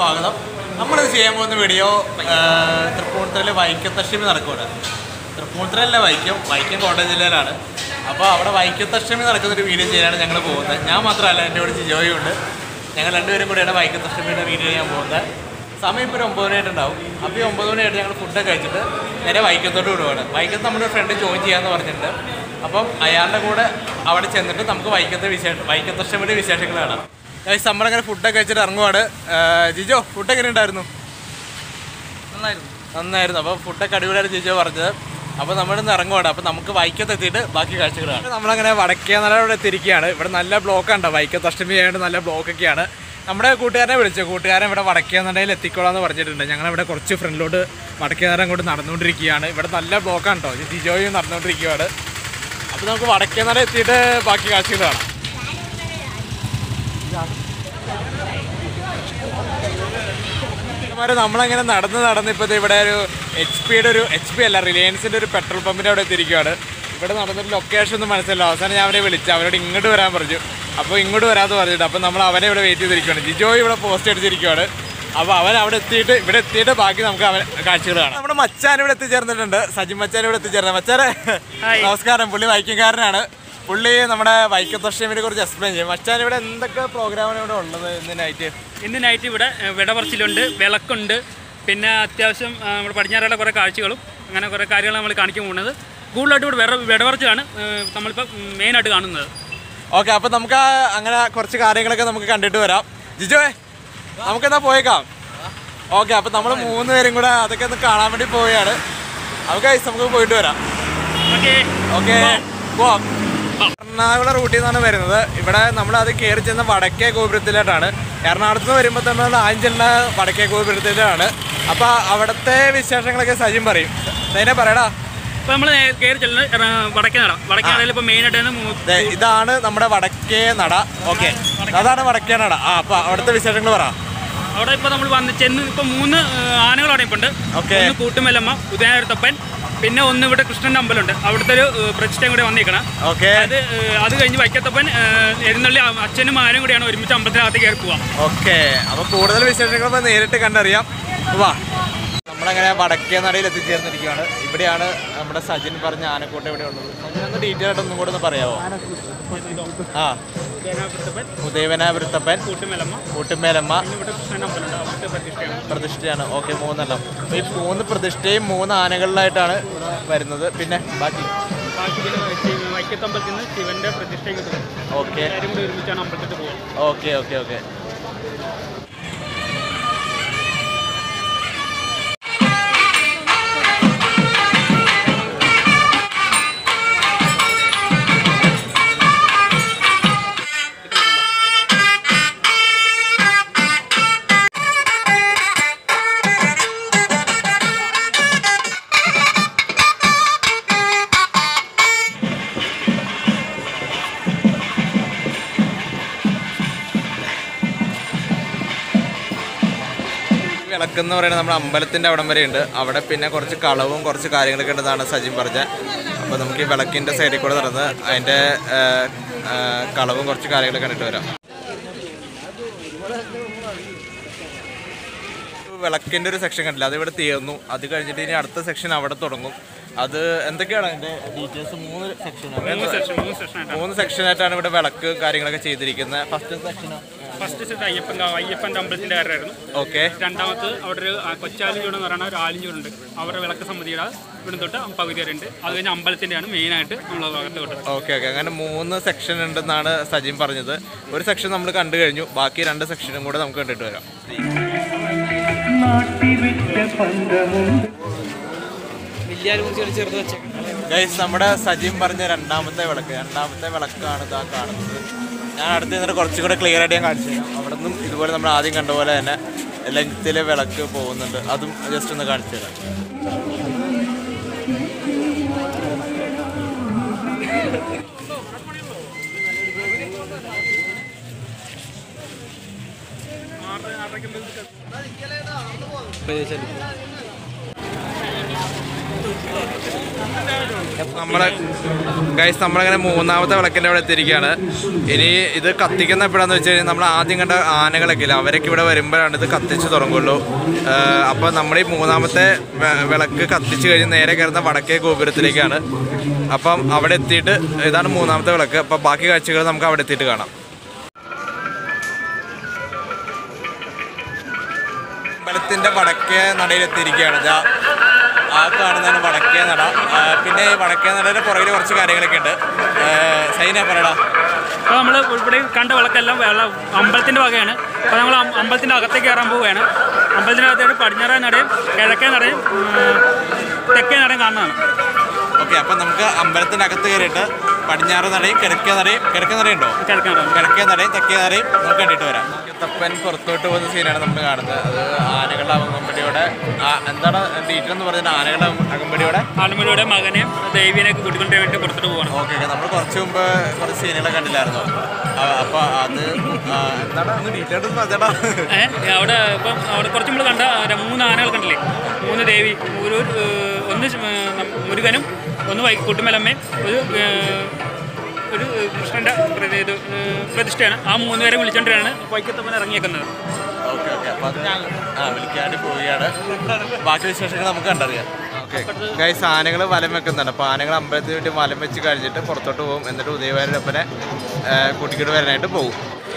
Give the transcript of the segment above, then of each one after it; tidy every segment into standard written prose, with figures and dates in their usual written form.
സ്വാഗതം. നമ്മളിത് ചെയ്യാൻ പോകുന്ന വീഡിയോ തൃപ്പൂണിത്തുറയിൽ വൈക്കത്തഷ്ടമി നടക്കുകയാണ്. തൃപ്പൂണിത്തുറയല്ല, വൈക്കം കോട്ടയം ജില്ലയിലാണ്. അപ്പോൾ അവിടെ വൈക്കത്തഷ്ടമി നടക്കുന്നൊരു വീഡിയോ ചെയ്യാനാണ് ഞങ്ങൾ പോകുന്നത്. ഞാൻ മാത്രമല്ല, എൻ്റെ കൂടെ ജിജോയും ഉണ്ട്. ഞങ്ങൾ രണ്ടുപേരും കൂടെയാണ് വൈക്കത്തഷ്ടമിയുടെ വീഡിയോ ചെയ്യാൻ പോകുന്നത്. സമയം ഇപ്പോൾ ഒരു 9 മണിയായിട്ടുണ്ടാവും. അപ്പോൾ ഈ 9 മണിയായിട്ട് ഞങ്ങൾ ഫുഡൊക്കെ കഴിച്ചിട്ട് നേരെ വൈക്കത്തോട്ട് വിടുവാണ്. വൈക്കത്ത് നമ്മുടെ ഫ്രണ്ട് ജോയിൻ ചെയ്യാമെന്ന് പറഞ്ഞിട്ടുണ്ട്. അപ്പം അയാളുടെ കൂടെ അവിടെ ചെന്നിട്ട് നമുക്ക് വൈക്കത്തഷ്ടമിയുടെ വിശേഷങ്ങൾ കാണാം. നമ്മളങ്ങനെ ഫുഡൊക്കെ കഴിച്ചിട്ട് ഇറങ്ങുവാണ്. ജിജോ, ഫുഡ് എങ്ങനെ ഉണ്ടായിരുന്നു? നന്നായിരുന്നു. അപ്പോൾ ഫുഡൊക്കെ അടിപൊളിയായിട്ട് ജിജോ പറഞ്ഞത്. അപ്പോൾ നമ്മളിന്ന് ഇറങ്ങുവാണ്. അപ്പോൾ നമുക്ക് വൈക്കത്ത് എത്തിയിട്ട് ബാക്കി കാഴ്ചകളാണ്. നമ്മളങ്ങനെ വടക്കേനടയോടെ എത്തിയിരിക്കുകയാണ്. ഇവിടെ നല്ല ബ്ലോക്കുണ്ടോ, വൈക്കത്തഷ്ടമി ആയതുകൊണ്ട് നല്ല ബ്ലോക്കൊക്കെയാണ്. നമ്മുടെ കൂട്ടുകാരനെ വിളിച്ചു. കൂട്ടുകാരൻ ഇവിടെ വടക്കേനടയിൽ എത്തിക്കോളാന്ന് പറഞ്ഞിട്ടുണ്ട്. ഞങ്ങളിവിടെ കുറച്ച് ഫ്രണ്ടിലോട്ട് വടക്കേനട അങ്ങോട്ട് നടന്നുകൊണ്ടിരിക്കുകയാണ്. ഇവിടെ നല്ല ബ്ലോക്കാണ് കേട്ടോ. ജിജോയും നടന്നുകൊണ്ടിരിക്കുകയാണ്. അപ്പോൾ നമുക്ക് വടക്കേനട എത്തിയിട്ട് ബാക്കി കാഴ്ചകൾ കാണാം. നമ്മളങ്ങനെ നടന്ന് ഇപ്പോൾ ഇവിടെ ഒരു എച്ച് പി അല്ല, റിലയൻസിൻ്റെ ഒരു പെട്രോൾ പമ്പിൻ്റെ അവിടെ എത്തിയിരിക്കുകയാണ്. ഇവിടെ നടന്നൊരു ലൊക്കേഷൻ ഒന്നും മനസ്സിലല്ല. അവസാനം ഞാൻ അവരെ വിളിച്ചു. അവരോട് ഇങ്ങോട്ട് വരാൻ പറഞ്ഞു. അപ്പോൾ ഇങ്ങോട്ട് വരാമെന്ന് പറഞ്ഞിട്ട് അപ്പോൾ നമ്മൾ അവനെ ഇവിടെ വെയിറ്റ് ചെയ്തിരിക്കുകയാണ്. ജിജോയും ഇവിടെ പോസ്റ്റ് അടിച്ചിരിക്കുകയാണ്. അപ്പോൾ അവൻ ഇവിടെ എത്തിയിട്ട് ബാക്കി നമുക്ക് അവൻ കാഴ്ചകൾ കാണാം. നമ്മുടെ മച്ചാൻ ഇവിടെ എത്തിച്ചേർന്നിട്ടുണ്ട്. സജിൻ മച്ചാൻ ഇവിടെ എത്തിച്ചേർന്നത്. മച്ചാനെ നമസ്കാരം. പുള്ളി വൈക്കംകാരനാണ്. പുള്ളി നമ്മുടെ വൈക്കത്തഷ്ടമിയെ കുറിച്ച് എക്സ്പ്ലെയിൻ ചെയ്യും. മച്ചാൻ ഇവിടെ എന്തൊക്കെ പ്രോഗ്രാമാണ് ഇവിടെ ഉള്ളത് ഇന്ന് നൈറ്റ്? ഇവിടെ വിടപറച്ചിലുണ്ട്, വിളക്കുണ്ട്, പിന്നെ അത്യാവശ്യം നമ്മുടെ പടിഞ്ഞാറുള്ള കുറേ കാഴ്ചകളും അങ്ങനെ കുറേ കാര്യങ്ങൾ നമ്മൾ കാണിക്കാൻ പോകുന്നത്. കൂടുതലായിട്ട് ഇവിടെ വിടപറച്ചിലാണ് നമ്മളിപ്പോൾ മെയിനായിട്ട് കാണുന്നത്. ഓക്കെ, അപ്പോൾ നമുക്ക് അങ്ങനെ കുറച്ച് കാര്യങ്ങളൊക്കെ നമുക്ക് കണ്ടിട്ട് വരാം. ജിജോയെ, നമുക്കെന്താ പോയേക്കാം? ഓക്കെ, അപ്പോൾ നമ്മൾ 3 പേരും കൂടെ അതൊക്കെ ഒന്ന് കാണാൻ വേണ്ടി പോവുകയാണ്. നമുക്ക് പോയിട്ട് വരാം. ഓക്കെ, പോവാം. എറണാകുളം റൂട്ടിൽ നിന്നാണ് വരുന്നത്. ഇവിടെ നമ്മളത് കയറി ചെന്ന വടക്കേ ഗോപുരത്തിലോട്ടാണ്. എറണാകുളത്ത് നിന്ന് വരുമ്പോൾ നമ്മൾ ആദ്യം ചെന്ന വടക്കേ ഗോപുരത്തിലാണ്. അപ്പോൾ അവിടുത്തെ വിശേഷങ്ങളൊക്കെ സജിൻ പറയും. അതിനെ പറയടാ. ഇപ്പോൾ നമ്മൾ കയറി ചെല്ലുന്നത് വടക്കേ നടയിൽ ഇപ്പോൾ മെയിനായിട്ട് ഇതാണ് നമ്മുടെ വടക്കേ നട. ഓക്കെ, അതാണ് വടക്കേ നട. അപ്പോൾ അവിടുത്തെ വിശേഷങ്ങൾ പറ. അവിടെ ഇപ്പോൾ നമ്മൾ ചെന്ന് ഇപ്പോൾ 3 ആനകൾ അവിടെ ഇപ്പോൾ ഉണ്ട്. ഒന്ന് കൂട്ടുമല്ലമ്മ, ഉദയനാരത്തപ്പൻ, പിന്നെ ഒന്ന് ഇവിടെ കൃഷ്ണൻ്റെ അമ്പലമുണ്ട്. അവിടുത്തെ ഒരു പ്രതിഷ്ഠയും കൂടെ വന്നിരിക്കണം. അത് കഴിഞ്ഞ് വൈക്കത്തപ്പൻ എഴുന്നള്ളി അച്ഛനും ആരും കൂടിയാണ് ഒരുമിച്ച് അമ്പലത്തിനകത്ത് കയറി പോവാം. ഓക്കെ, അപ്പോൾ കൂടുതൽ വിശേഷങ്ങൾ നേരിട്ട് കണ്ടറിയാം. വാ, നമ്മളങ്ങനെ വടക്കേ നടയിൽ എത്തിച്ചേർന്നിരിക്കുകയാണ്. ഇവിടെയാണ് നമ്മുടെ സജിൻ പറഞ്ഞ ആനക്കോട്ട ഇവിടെ ഉള്ളത്. സജിൻ ഒന്ന് ഡീറ്റെയിൽ ആയിട്ട് ഒന്നും കൂടെ ഒന്ന് പറയാമോ? ഉദയവനാവൃത്തപ്പൻ, കൂട്ടുമേലമ്മ, പ്രതിഷ്ഠയാണ്. ഓക്കെ, 3 ഈ 3 പ്രതിഷ്ഠയും 3 ആനകളിലായിട്ടാണ് വരുന്നത്. പിന്നെ ബാക്കി വൈക്കത്തമ്പലത്തിൽ നിന്ന് ശിവന്റെ പ്രതിഷ്ഠയും കിട്ടും. ഓക്കെ, ഒരുമിച്ചാണ് അമ്പലത്തിൽ പോകും. ഓക്കെ ഓക്കെ ഓക്കെ വിളക്കെന്ന് പറയുന്നത് നമ്മുടെ അമ്പലത്തിൻ്റെ അവിടം വരെ ഉണ്ട്. അവിടെ പിന്നെ കുറച്ച് കളവും കുറച്ച് കാര്യങ്ങളൊക്കെ ഉണ്ടെന്നാണ് സജിൻ പറഞ്ഞത്. അപ്പോൾ നമുക്ക് ഈ വിളക്കിൻ്റെ സൈഡിൽ കൂടെ നടന്ന് അതിൻ്റെ കളവും കുറച്ച് കാര്യങ്ങളൊക്കെ കണ്ടിട്ട് വരാം. വിളക്കിൻ്റെ ഒരു സെക്ഷൻ കണ്ടില്ല, അതിവിടെ തീർന്നു. അത് കഴിഞ്ഞിട്ട് ഇനി അടുത്ത സെക്ഷൻ അവിടെ തുടങ്ങും. അത് എന്തൊക്കെയാണ് അതിൻ്റെ ഡീറ്റെയിൽസ്? 3 സെക്ഷനായിട്ടാണ് ഇവിടെ വിളക്ക് കാര്യങ്ങളൊക്കെ ചെയ്തിരിക്കുന്നത്. ഫസ്റ്റ് സെറ്റ് അയ്യപ്പൻ്റെ അമ്പലത്തിൻ്റെ കാര്യമായിരുന്നു. ഓക്കെ, രണ്ടാമത് അവിടെ ഒരു കൊച്ചാലിഞ്ചൂട് എന്ന് പറയുന്ന ഒരു ആലിഞ്ചൂടുണ്ട്. അവരുടെ വിളക്ക് സമിതിയുടെ ഇവിടെ തൊട്ട് പകുതി വരെ ഉണ്ട്. അത് കഴിഞ്ഞ് അമ്പലത്തിൻ്റെയാണ് മെയിനായിട്ട് നമ്മൾ ഭാഗത്ത് തൊട്ട്. ഓക്കെ, അങ്ങനെ 3 സെക്ഷൻ ഉണ്ടെന്നാണ് സജിൻ പറഞ്ഞത്. ഒരു സെക്ഷൻ നമ്മൾ കണ്ടു കഴിഞ്ഞു. ബാക്കി 2 സെക്ഷനും കൂടെ നമുക്ക് കണ്ടിട്ട് വരാം. നമ്മുടെ സജിൻ പറഞ്ഞ രണ്ടാമത്തെ വിളക്കാണ് ഇതാ കാണുന്നത്. ഞാൻ അടുത്ത് നിന്നിട്ട് കുറച്ചും കൂടെ ക്ലിയർ ആയിട്ട് ഞാൻ കാണിച്ചു തരാം. അവിടെ നിന്നും ഇതുപോലെ നമ്മൾ ആദ്യം കണ്ട പോലെ തന്നെ ലെങ്ത്തിലെ വിളക്ക് പോകുന്നുണ്ട്. അതും ജസ്റ്റ് ഒന്ന് കാണിച്ചു തരാം. നമ്മളിങ്ങനെ മൂന്നാമത്തെ വിളക്കിൻ്റെ അവിടെ എത്തിയിരിക്കുകയാണ്. ഇനി ഇത് കത്തിക്കുന്ന എപ്പോഴാന്ന് വെച്ച് കഴിഞ്ഞാൽ നമ്മൾ ആദ്യം കണ്ട ആനകളൊക്കെ ഇല്ല, അവരൊക്കെ ഇവിടെ വരുമ്പോഴാണ് ഇത് കത്തിച്ച് തുടങ്ങുള്ളൂ. അപ്പോൾ നമ്മൾ ഈ മൂന്നാമത്തെ വിളക്ക് കത്തിച്ച് കഴിഞ്ഞ് നേരെ കയറുന്ന വടക്കേ ഗോപുരത്തിലേക്കാണ്. അപ്പം അവിടെ എത്തിയിട്ട് ഇതാണ് മൂന്നാമത്തെ വിളക്ക്. അപ്പോൾ ബാക്കി കാഴ്ചകൾ നമുക്ക് അവിടെ എത്തിയിട്ട് കാണാം. അമ്പലത്തിൻ്റെ വടക്കേ നടയിലെത്തിയിരിക്കുകയാണ്. ആ കാണുന്നതാണ് വടക്കേ നട. പിന്നെ ഈ വടക്കേ നടയുടെ പുറകിൽ കുറച്ച് കാര്യങ്ങളൊക്കെ ഉണ്ട്. സൈന പറയടാ. അപ്പോൾ നമ്മൾ ഇവിടെ കണ്ട വിളക്കെല്ലാം അമ്പലത്തിൻ്റെ വകയാണ്. അപ്പോൾ നമ്മൾ അമ്പലത്തിൻ്റെ അകത്തേക്ക് കയറാൻ പോവുകയാണ്. അമ്പലത്തിൻ്റെ അകത്തായിട്ട് പടിഞ്ഞാറേ നടയും കിഴക്കേ നടയും തെക്കേ നടയും കാണുന്നതാണ്. ഓക്കെ, അപ്പം നമുക്ക് അമ്പലത്തിൻ്റെ അകത്ത് കയറിയിട്ട് പടിഞ്ഞാറ് നടയും കിഴക്കേ നടയുണ്ടോ? കിഴക്കേ നടയും തെക്കേ നടയും നമുക്ക് കണ്ടിട്ട് വരാം. തപ്പൻ പുറത്തോട്ട് പോകുന്ന സീനാണ് നമ്മൾ കാണുന്നത്. അത് ആനകളുടെ അകമ്പടിയോടെ എന്താണ് ഡീറ്റെയിൽ എന്ന് പറഞ്ഞാൽ ആനകളുടെ അകമ്പടിയോടെ മകനെയും ദേവീനെയൊക്കെ കൂട്ടിക്കൊണ്ട് വേണ്ടി പുറത്തോട്ട് പോകണം. ഓക്കെ, നമ്മൾ കുറച്ച് മുമ്പ് കുറച്ച് സീനുകളെ കണ്ടില്ലായിരുന്നോ? അപ്പോൾ അത് എന്താണ് ഒന്ന് ഡീറ്റെയിൽ പറഞ്ഞാ അവിടെ ഇപ്പം അവിടെ കുറച്ച് നമ്മൾ കണ്ട 3 ആനകൾ കണ്ടില്ലേ? 3 ദേവി, ഒന്ന് മുരുകനും, ഒന്ന് കൂട്ടുമലമ്മയും, ഒരു കൃഷ്ണൻ്റെ പ്രതിഷ്ഠയാണ്. ആ 3 പേരെ വിളിച്ചുകൊണ്ടിട്ടാണ് വൈക്കത്തപ്പൻ ഇറങ്ങിയേക്കുന്നത്. ഓക്കെ, അപ്പോൾ അത് ഞാൻ വിളിക്കാണ്ട് പോവുകയാണ്. ബാക്കി വിശേഷങ്ങൾ നമുക്ക് കണ്ടറിയാം. ഓക്കെ ഗൈസ്, ആനകൾ വലം വെക്കുന്നുണ്ട്. അപ്പോൾ ആനകൾ അമ്പലത്തിന് വേണ്ടി വലം വെച്ച് കഴിഞ്ഞിട്ട് പുറത്തോട്ട് പോകും. എന്നിട്ട് ഉദയവാരുടെ ഒപ്പനെ കൂട്ടിക്കിട്ട് വരാനായിട്ട് പോകും.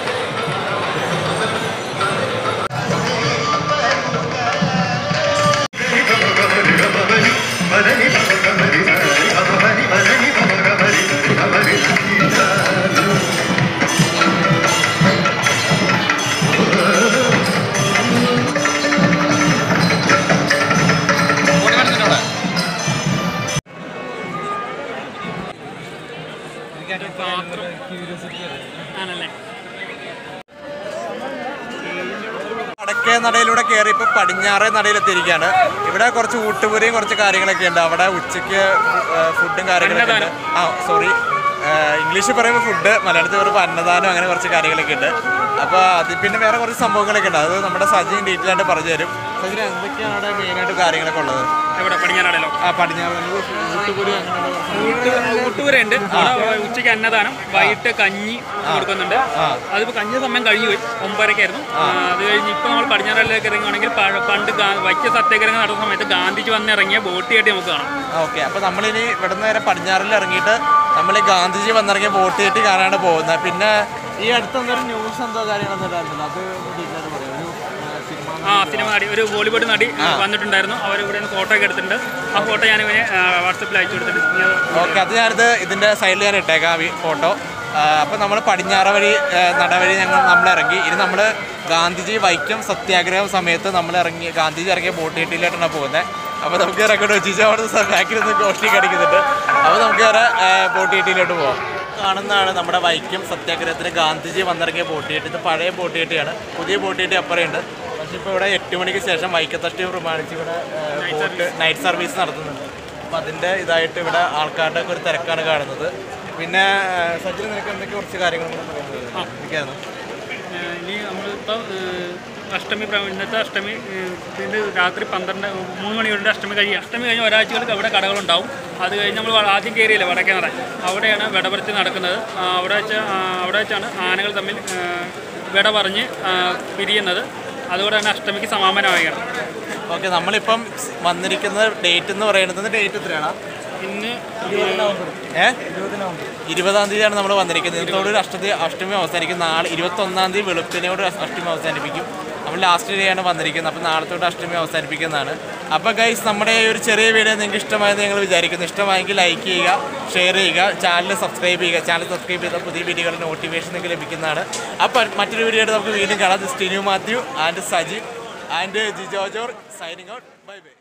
വടക്കേ നടയിലൂടെ കയറി ഇപ്പോൾ പടിഞ്ഞാറേ നടയിലെത്തിയിരിക്കുകയാണ്. ഇവിടെ കുറച്ച് ഊട്ടുപുരയും കുറച്ച് കാര്യങ്ങളൊക്കെ ഉണ്ട്. അവിടെ ഉച്ചയ്ക്ക് ഫുഡും കാര്യങ്ങളൊക്കെ ഉണ്ട്. ഇംഗ്ലീഷിൽ പറയുമ്പോൾ ഫുഡ്, മലയാളത്തിൽ പറയുമ്പോൾ അന്നദാനം, അങ്ങനെ കുറച്ച് കാര്യങ്ങളൊക്കെ ഉണ്ട്. അപ്പോൾ അത് പിന്നെ വേറെ കുറച്ച് സംഭവങ്ങളൊക്കെ ഉണ്ട്. അത് നമ്മുടെ സജിൻ ഡീറ്റെയിൽ ആയിട്ട് പറഞ്ഞു തരും. സജിൻ, എന്തൊക്കെയാണ് അവിടെ മെയിനായിട്ട് കാര്യങ്ങളൊക്കെ ഉള്ളത്? ഇവിടെ പടിഞ്ഞാറടയിലോ? പടിഞ്ഞാറ് ഊട്ടുപുരയുണ്ട്. ഉച്ചയ്ക്ക് അന്നദാനം, വൈകിട്ട് കഞ്ഞി കൊടുക്കുന്നുണ്ട്. അതിപ്പോൾ കഞ്ഞി സമയം കഴിഞ്ഞു പോയി, 9:30 അത് കഴിഞ്ഞ് ഇപ്പോൾ നമ്മൾ പടിഞ്ഞാറയിലേക്ക് ഇറങ്ങുകയാണെങ്കിൽ പണ്ട് വൈക്കം സത്യാഗ്രഹം നടന്ന സമയത്ത് ഗാന്ധിജി വന്നിറങ്ങിയ ബോട്ടിയായിട്ട് നമുക്ക് കാണാം. ഓക്കെ, അപ്പോൾ നമ്മളിനി ഇവിടെ നിന്ന് നേരെ പടിഞ്ഞാറിൽ ഇറങ്ങിയിട്ട് നമ്മൾ ഈ ഗാന്ധിജി വന്നിറങ്ങിയ ബോട്ട് കെട്ടി കാണാനാണ് പോകുന്നത്. പിന്നെ ഈ അടുത്തൊന്നൊരു ന്യൂസ് എന്തോ കാര്യങ്ങളൊന്നും ഉണ്ടായിരുന്നില്ല, അത് സിനിമ നടി, ഒരു ബോളിവുഡ് നടി വന്നിട്ടുണ്ടായിരുന്നു. അവരിവിടെ നിന്ന് ഫോട്ടോ ഒക്കെ എടുത്തിട്ടുണ്ട്. ആ ഫോട്ടോ ഞാനിവനെ വാട്സപ്പിൽ അയച്ചു കൊടുത്തിട്ടുണ്ട്. ഓക്കെ, അത് ഞാനിത് ഇതിൻ്റെ സൈഡിൽ ഞാൻ ഇട്ടേക്കാം ഈ ഫോട്ടോ. അപ്പോൾ നമ്മൾ പടിഞ്ഞാറ് വഴി നടവഴി നമ്മൾ ഇറങ്ങി. ഇനി നമ്മൾ ഗാന്ധിജി വൈക്കം സത്യാഗ്രഹം സമയത്ത് ഗാന്ധിജി ഇറങ്ങിയ ബോട്ട് കെട്ടിയിലോട്ടാണ് പോകുന്നത്. അപ്പോൾ നമുക്ക് ഇറങ്ങോട്ട് വെച്ചിട്ട് അവിടെ ബാക്കിൽ നിന്ന് ഗോഷ്ടി കടിക്കുന്നുണ്ട്. അപ്പോൾ നമുക്ക് വേറെ ബോട്ട് കെട്ടിയിലോട്ട് പോകാം. കാണുന്നതാണ് നമ്മുടെ വൈക്കം സത്യാഗ്രഹത്തിന് ഗാന്ധിജി വന്നിറങ്ങിയ ബോട്ട് കെട്ടി. ഇത് പഴയ ബോട്ട് കെട്ടിയാണ്, പുതിയ ബോട്ട് കെട്ടി അപ്പുറമുണ്ട്. പക്ഷേ ഇപ്പോൾ ഇവിടെ 8 മണിക്ക് ശേഷം വൈക്കത്തഷ്ടി പ്രമാണിച്ച് ഇവിടെ ബോട്ട് നൈറ്റ് സർവീസ് നടത്തുന്നുണ്ട്. അപ്പോൾ അതിൻ്റെ ഇതായിട്ട് ഇവിടെ ആൾക്കാരുടെ ഒക്കെ ഒരു തിരക്കാണ് കാണുന്നത്. പിന്നെ സജിന് നിനക്ക് എന്തൊക്കെ കുറച്ച് കാര്യങ്ങൾ പറയുന്നത്? ഇനി നമ്മളിപ്പോൾ അഷ്ടമി, ഇന്നത്തെ അഷ്ടമി രാത്രി 3 മണിവരെ അഷ്ടമി കഴിയും. അഷ്ടമി കഴിഞ്ഞ് ഒരാഴ്ചകൾക്ക് അവിടെ കടകളുണ്ടാവും. അത് കഴിഞ്ഞ് നമ്മൾ ആദ്യം കയറിയില്ല വടക്കേ നട, അവിടെയാണ് വിടപറച്ച് നടക്കുന്നത്. അവിടെ വെച്ചാണ് ആനകൾ തമ്മിൽ വിട പറഞ്ഞ് പിരിയുന്നത്. അതുകൊണ്ട് തന്നെ അഷ്ടമിക്ക് സമാപനമാവുകയാണ്. ഓക്കെ, നമ്മളിപ്പം വന്നിരിക്കുന്ന ഡേറ്റ് എന്ന് പറയുന്നത് ഡേറ്റ് എത്രയാണ്? ഇന്ന് 20-ാം തീയതിയാണ് നമ്മൾ വന്നിരിക്കുന്നത്. ഇന്നത്തോട് അഷ്ടമി അവസാനിക്കും. നാളെ 21-ാം തീയതി വെളുപ്പിനോട് അഷ്ടമി അവസാനിപ്പിക്കും. നമ്മൾ ലാസ്റ്റ് ഡേയാണ് വന്നിരിക്കുന്നത്. അപ്പോൾ നാളത്തോട്ട് അഷ്ടമി അവസാനിപ്പിക്കുന്നതാണ്. അപ്പോൾ ഗൈസ്, നമ്മുടെ ഈ ഒരു ചെറിയ വീഡിയോ നിങ്ങൾക്ക് ഇഷ്ടമായെന്ന് ഞങ്ങൾ വിചാരിക്കുന്നു. ഇഷ്ടമായെങ്കിൽ ലൈക്ക് ചെയ്യുക, ഷെയർ ചെയ്യുക, ചാനൽ സബ്സ്ക്രൈബ് ചെയ്യുക. ചാനൽ സബ്സ്ക്രൈബ് ചെയ്താൽ പുതിയ വീഡിയോകളുടെ നോട്ടിഫിക്കേഷൻ നിങ്ങൾക്ക് ലഭിക്കുന്നതാണ്. അപ്പോൾ മറ്റൊരു വീഡിയോ ആയിട്ട് നമുക്ക് വീണ്ടും കാണാം. This Tinu Mathew and Saji and Jijo George signing out. Bye by.